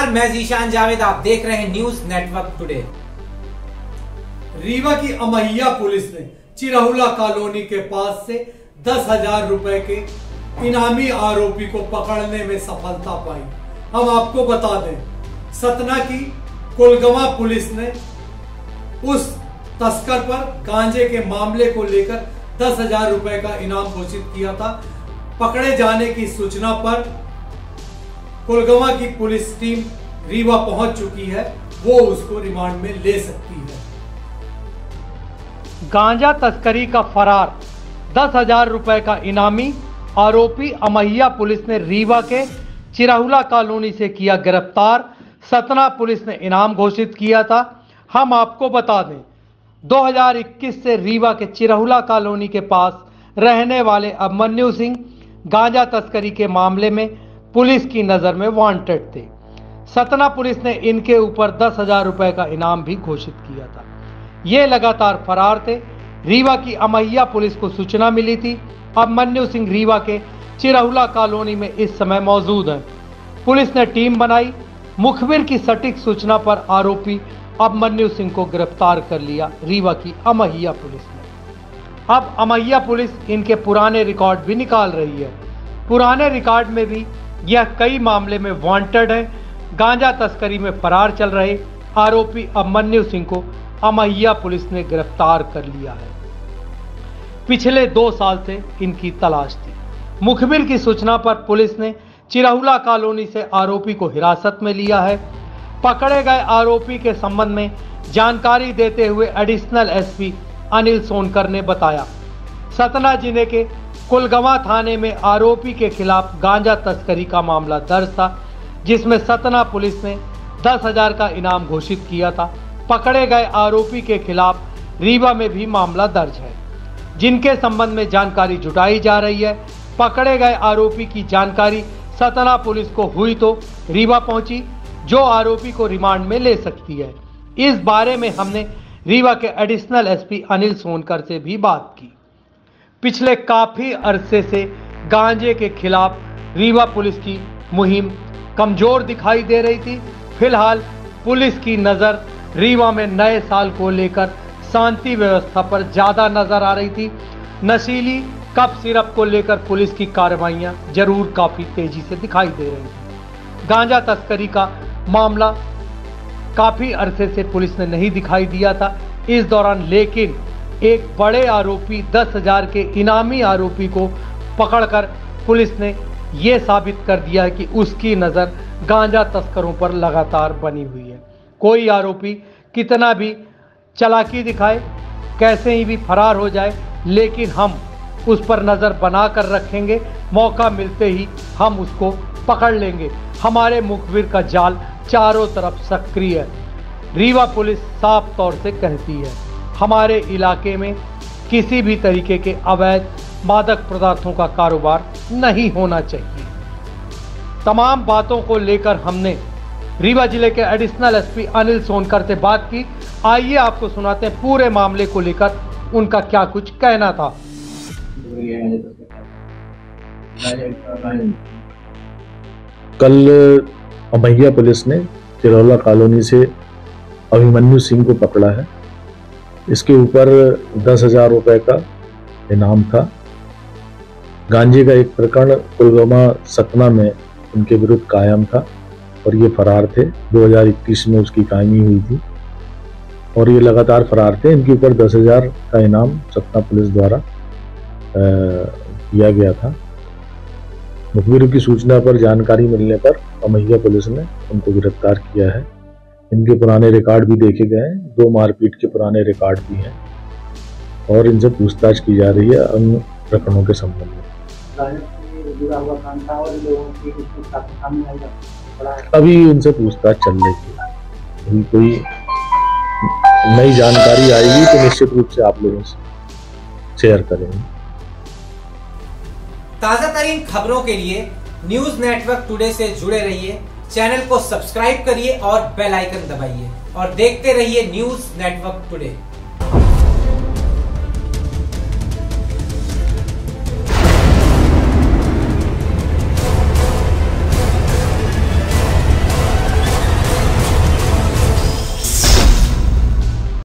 नमस्कार, मैं जीशान जावेद, आप देख रहे हैं न्यूज नेटवर्क टुडे। रीवा की अमहिया पुलिस ने चिरहुला कॉलोनी के पास से 10,000 रुपए के इनामी आरोपी को पकड़ने में सफलता पाई। हम आपको बता दें, सतना की कोलगवा पुलिस ने उस तस्कर पर गांजे के मामले को लेकर 10,000 रुपए का इनाम घोषित किया था। पकड़े जाने की सूचना पर कोलगवा की पुलिस टीम रीवा पहुंच चुकी है, वो उसको रिमांड में ले सकती है। गांजा तस्करी का फरार 10,000 रुपए का इनामी आरोपी अमहिया पुलिस ने रीवा के चिरहुला कॉलोनी से किया गिरफ्तार। सतना पुलिस ने इनाम घोषित किया था। हम आपको बता दें, 2021 से रीवा के चिरहुला कॉलोनी के पास रहने वाले अभिमन्यु सिंह गांजा तस्करी के मामले में पुलिस की नजर में वांटेड थे। सतना पुलिस ने इनके ऊपर 10,000 रुपए का इनाम भी घोषित किया था। ये लगातार फरार थे। रीवा की अमहिया पुलिस को सूचना मिली थी। अभिमन्यु सिंह रीवा के चिरहुला कॉलोनी में इस समय मौजूद हैं। पुलिस ने टीम बनाई। मुखबिर की सटीक सूचना पर आरोपी अभिमन्यु सिंह को गिरफ्तार कर लिया रीवा की अमहिया पुलिस ने। अब अमहिया पुलिस इनके पुराने रिकॉर्ड भी निकाल रही है। पुराने रिकॉर्ड में भी यह कई मामले में वांटेड है। गांजा तस्करी में फरार चल रहे आरोपी अभिमन्यु सिंह को अमहिया पुलिस ने गिरफ्तार कर लिया है। पिछले 2 साल से इनकी तलाश थी। मुखबिर की सूचना पर पुलिस ने चिरहुला कॉलोनी से आरोपी को हिरासत में लिया है। पकड़े गए आरोपी के संबंध में जानकारी देते हुए एडिशनल एसपी अनिल सोनकर ने बताया, सतना जिले के कोलगवा थाने में आरोपी के खिलाफ गांजा तस्करी का मामला दर्ज था, जिसमें सतना पुलिस ने 10,000 का इनाम घोषित किया था। पकड़े गए आरोपी के खिलाफ रीवा में भी मामला दर्ज है, जिनके संबंध में जानकारी जुटाई जा रही है। पकड़े गए आरोपी की जानकारी सतना पुलिस को हुई तो रीवा पहुंची, जो आरोपी को रिमांड में ले सकती है। इस बारे में हमने रीवा के एडिशनल एसपी अनिल सोनकर से भी बात की। पिछले काफी अरसे से गांजे के खिलाफ रीवा पुलिस की मुहिम कमजोर दिखाई दे रही थी। फिलहाल पुलिस की नज़र रीवा में नए साल को लेकर शांति व्यवस्था पर ज़्यादा नज़र आ रही थी। नशीली कफ सिरप को लेकर पुलिस की कार्रवाइयां जरूर काफ़ी तेजी से दिखाई दे रही थी। गांजा तस्करी का मामला काफ़ी अरसे से पुलिस ने नहीं दिखाई दिया था। इस दौरान लेकिन एक बड़े आरोपी 10,000 के इनामी आरोपी को पकड़कर पुलिस ने यह साबित कर दिया है कि उसकी नज़र गांजा तस्करों पर लगातार बनी हुई है। कोई आरोपी कितना भी चालाकी दिखाए, कैसे ही भी फरार हो जाए, लेकिन हम उस पर नज़र बना कर रखेंगे। मौका मिलते ही हम उसको पकड़ लेंगे। हमारे मुखबिर का जाल चारों तरफ सक्रिय है। रीवा पुलिस साफ तौर से कहती है, हमारे इलाके में किसी भी तरीके के अवैध मादक पदार्थों का कारोबार नहीं होना चाहिए। तमाम बातों को लेकर हमने रीवा जिले के एडिशनल एसपी अनिल सोनकर से बात की। आइए आपको सुनाते हैं पूरे मामले को लेकर उनका क्या कुछ कहना था। कल अमहिया पुलिस ने चिरहुला कॉलोनी से अभिमन्यु सिंह को पकड़ा है। इसके ऊपर 10,000 रुपए का इनाम था। गांजे का एक प्रकरण कोलगवा सतना में उनके विरुद्ध कायम था और ये फरार थे। 2021 में उसकी कायमी हुई थी और ये लगातार फरार थे। इनके ऊपर 10,000 का इनाम सतना पुलिस द्वारा किया गया था। मुखबिर की सूचना पर जानकारी मिलने पर अमहिया पुलिस ने उनको गिरफ्तार किया है। इनके पुराने रिकॉर्ड भी देखे गए हैं। 2 मारपीट के पुराने रिकॉर्ड भी हैं और इनसे पूछताछ की जा रही है अन्य प्रकरणों के संबंध में। अभी इनसे पूछताछ चल रही है। अभी कोई नई जानकारी आएगी तो निश्चित रूप से आप लोगों से शेयर करेंगे। ताजा तरीन खबरों के लिए न्यूज नेटवर्क टुडे से जुड़े रहिए। चैनल को सब्सक्राइब करिए और बेल आइकन दबाइए और देखते रहिए न्यूज नेटवर्क टुडे।